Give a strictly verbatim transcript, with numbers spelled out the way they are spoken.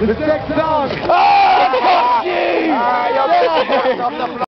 The six dog. Oh, I got you! Ah,